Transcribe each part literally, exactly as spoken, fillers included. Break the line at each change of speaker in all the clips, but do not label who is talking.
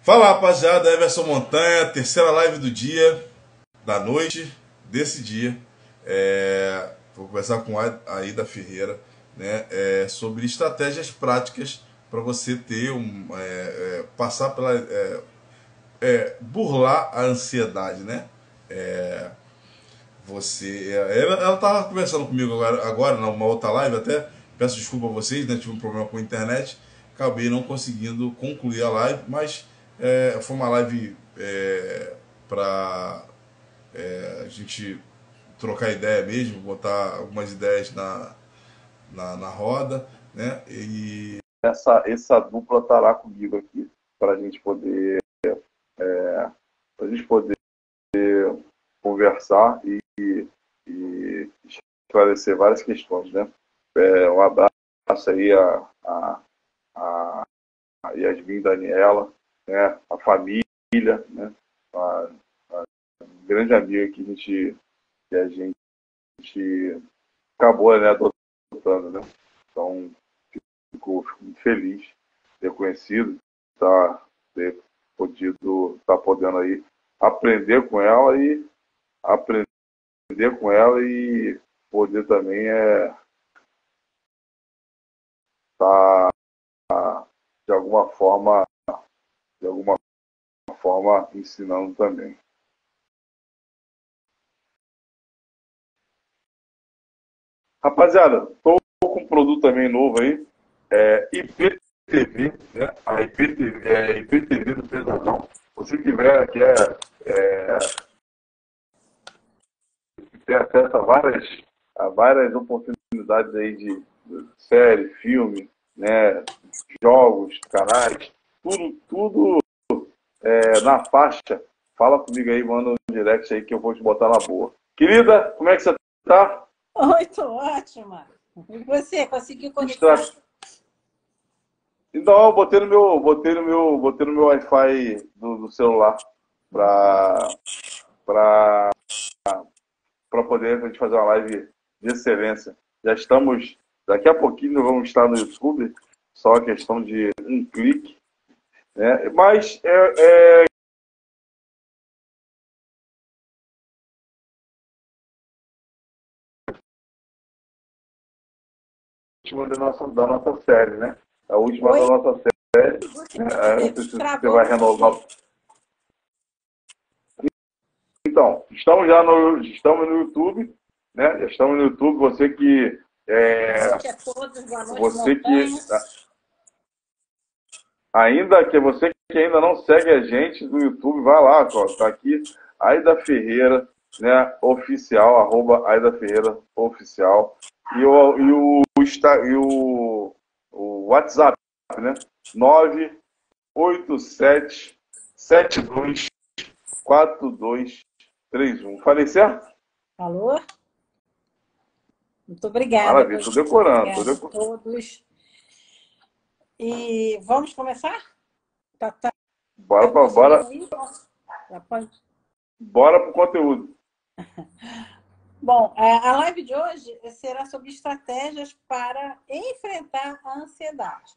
Fala rapaziada, Everson Montanha, terceira live do dia, da noite, desse dia. É, vou conversar com a Aida Ferreira, né, é, sobre estratégias práticas para você ter um, é, é, passar pela. É, é, burlar a ansiedade, né? É, você. Ela estava conversando comigo agora, agora, numa outra live, até peço desculpa a vocês, né? Tive um problema com a internet, acabei não conseguindo concluir a live, mas é, foi uma live é, para é, a gente trocar ideia mesmo, botar algumas ideias na, na, na roda, né? E essa, essa dupla estará comigo aqui para a gente poder é, para a gente poder conversar e, e esclarecer várias questões, né? É, um abraço aí a, a, a Yasmin Daniela, né? A família, né? A, a grande amiga que a gente, que a gente acabou, né, adotando, né? Então, fico, fico muito feliz de ter conhecido, tá, ter podido, tá podendo aí aprender com ela e aprender com ela e poder também é tá de alguma forma de alguma forma ensinando também. Rapaziada, tô com um produto também novo aí, é I P T V, né? A I P T V, é I P T V do Pesadão. Se tiver que é, é ter acesso a várias, a várias oportunidades aí de, de série, filme, né, jogos, canais, tudo, tudo é, na faixa. Fala comigo aí, manda um direct aí que eu vou te botar na boa. Querida, como é que você tá?
Oi, tô ótima. E você, conseguiu conectar?
Estra... Então, eu botei no meu, botei no meu, botei no meu Wi-Fi do, do celular para para para poder a gente fazer uma live de excelência. Já estamos, daqui a pouquinho vamos estar no YouTube, só questão de um clique, né? Mas é, é... a última da nossa, da nossa série, né? A última
Oi?
da nossa série. É, não sei se você vai renovar. Então, estamos já no, estamos no YouTube, né? Já estamos no YouTube. Você que é,
Boa noite a todos, boa noite,
você que
Montanha.
ainda que você que ainda não segue a gente no YouTube, vai lá, ó, tá aqui Aida Ferreira, né? Oficial, arroba Aida Ferreira Oficial. E o, e o, e o, o WhatsApp, né? nove oito sete sete dois quatro dois três um. Falei certo?
Alô? Muito obrigada.
Maravilha, estou decorando. Tô
Obrigada a
decorando.
todos. E vamos começar? Tá, tá,
Bora
tá
para bora,
aí? Já pode?
bora pro conteúdo.
Bom, a live de hoje será sobre estratégias para enfrentar a ansiedade.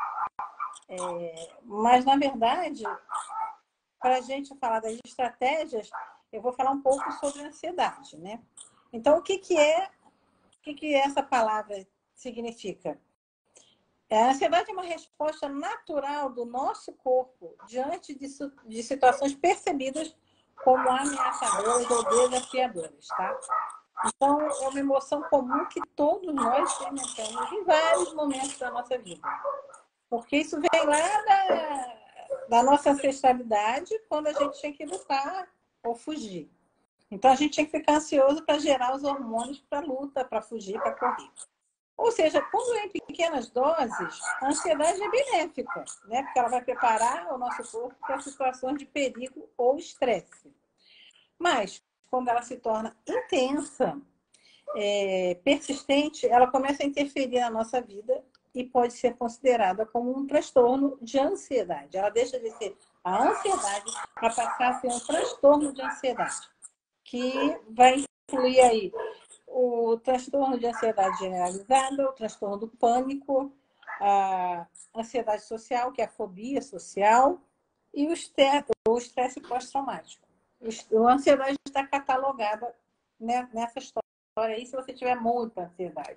É, mas, na verdade, para a gente falar das estratégias, eu vou falar um pouco sobre a ansiedade, né? Então, o que, que é, o que, que essa palavra significa? A ansiedade é uma resposta natural do nosso corpo diante de, de situações percebidas como ameaçadoras ou desafiadoras, tá? Então, é uma emoção comum que todos nós experimentamos em vários momentos da nossa vida. Porque isso vem lá da, da nossa ancestralidade, quando a gente tinha que lutar ou fugir. Então, a gente tinha que ficar ansioso para gerar os hormônios para luta, para fugir, para correr. Ou seja, quando é em pequenas doses, a ansiedade é benéfica, né? Porque ela vai preparar o nosso corpo para situações de perigo ou estresse. Mas, quando ela se torna intensa, é, persistente, ela começa a interferir na nossa vida e pode ser considerada como um transtorno de ansiedade. Ela deixa de ser a ansiedade para passar a ser um transtorno de ansiedade, que vai incluir aí o transtorno de ansiedade generalizada, o transtorno do pânico, a ansiedade social, que é a fobia social, e o estresse, o estresse pós-traumático. A ansiedade está catalogada, né, nessa história aí, se você tiver muita ansiedade.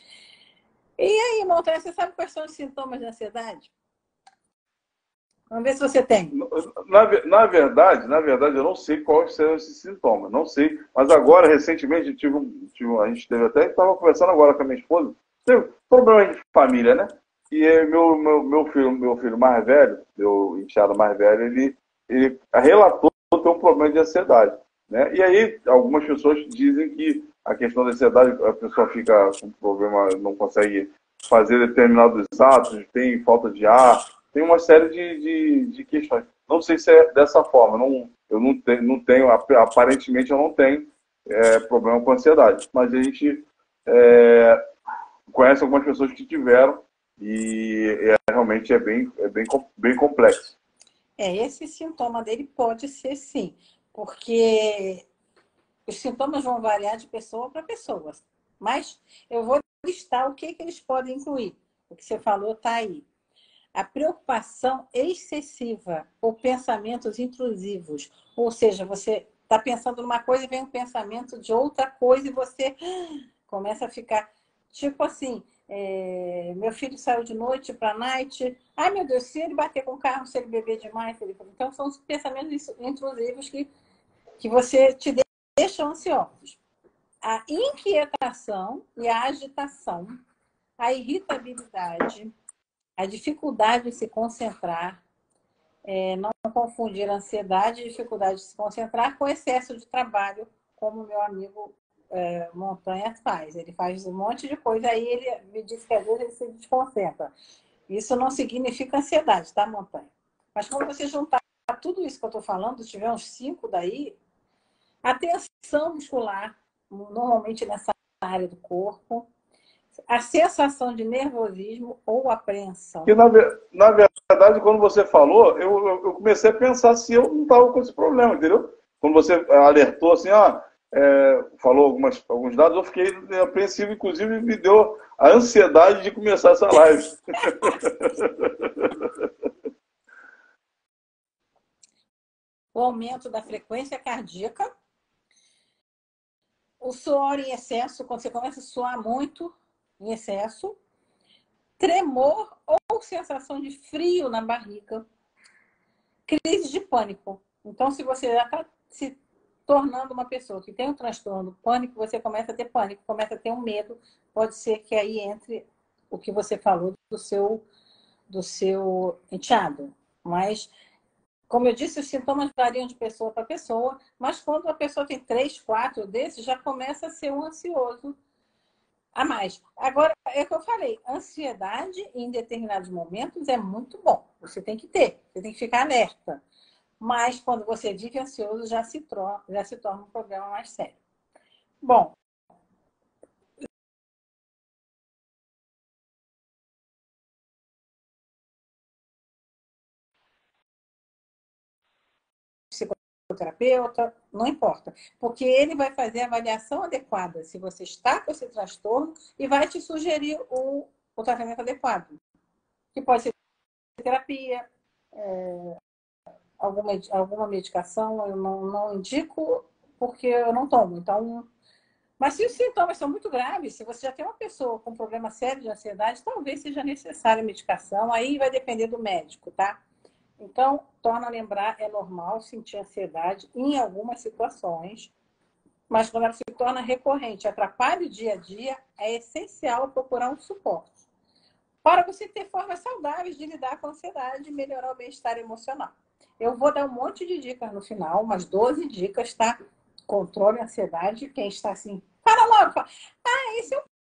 E aí, Montanha, você sabe quais são os sintomas de ansiedade? Vamos ver se você tem.
Na, na verdade, na verdade, eu não sei quais são esses sintomas, não sei. Mas agora, recentemente, tive um, tive, a gente teve até, estava conversando agora com a minha esposa, teve problema de família, né? E meu, meu, meu, filho, meu filho mais velho, meu enteado mais velho, ele, ele relatou ter um problema de ansiedade, né? E aí, algumas pessoas dizem que a questão da ansiedade, a pessoa fica com problema, não consegue fazer determinados atos, tem falta de ar, tem uma série de, de, de questões. Não sei se é dessa forma, não, eu não tenho, não tenho, aparentemente eu não tenho é, problema com ansiedade, mas a gente é, conhece algumas pessoas que tiveram e é, realmente é bem, é bem, bem complexo.
É, esse sintoma dele pode ser sim, porque os sintomas vão variar de pessoa para pessoa, mas eu vou listar o que, que eles podem incluir. O que você falou está aí. A preocupação excessiva ou pensamentos intrusivos. Ou seja, você está pensando numa coisa e vem um pensamento de outra coisa e você começa a ficar tipo assim, é, meu filho saiu de noite para a night, ai meu Deus, se ele bater com o carro, se ele beber demais, ele... então são os pensamentos intrusivos que, que você te deixam ansiosos. A inquietação e a agitação, a irritabilidade, a dificuldade de se concentrar, é, não confundir ansiedade e dificuldade de se concentrar com excesso de trabalho, como meu amigo é, Montanha faz. Ele faz um monte de coisa, aí ele me diz que às vezes ele se desconcentra. Isso não significa ansiedade, tá, Montanha? Mas quando você juntar tudo isso que eu estou falando, tiver uns cinco daí, a tensão muscular, normalmente nessa área do corpo, a sensação de nervosismo ou apreensão.
Que, na, na verdade, quando você falou, eu, eu comecei a pensar se eu não estava com esse problema, entendeu? Quando você alertou assim, ah, é, falou algumas, alguns dados, eu fiquei apreensivo, inclusive me deu a ansiedade de começar essa live.
O aumento da frequência cardíaca, o suor em excesso, quando você começa a suar muito em excesso, tremor ou sensação de frio na barriga, crise de pânico. Então, se você já está se tornando uma pessoa que tem um transtorno do pânico, você começa a ter pânico, começa a ter um medo, pode ser que aí entre o que você falou do seu, do seu enteado. Mas, como eu disse, os sintomas variam de pessoa para pessoa, mas quando a pessoa tem três, quatro desses, já começa a ser um ansioso a mais. Agora, é o que eu falei, ansiedade em determinados momentos é muito bom. Você tem que ter, você tem que ficar alerta. Mas quando você vive ansioso, já se, torna, já se torna um problema mais sério. Bom, psicoterapeuta, não importa. Porque ele vai fazer a avaliação adequada se você está com esse transtorno e vai te sugerir o, o tratamento adequado. Que pode ser terapia, é, alguma, alguma medicação, eu não, não indico porque eu não tomo. Então, mas se os sintomas são muito graves, se você já tem uma pessoa com problema sério de ansiedade, talvez seja necessária medicação, aí vai depender do médico, tá? Então, torna a lembrar, é normal sentir ansiedade em algumas situações, mas quando ela se torna recorrente, atrapalha o dia a dia, é essencial procurar um suporte para você ter formas saudáveis de lidar com a ansiedade e melhorar o bem-estar emocional. Eu vou dar um monte de dicas no final, umas doze dicas, tá? Controle a ansiedade. Quem está assim, fala logo, fala. Ah, esse é um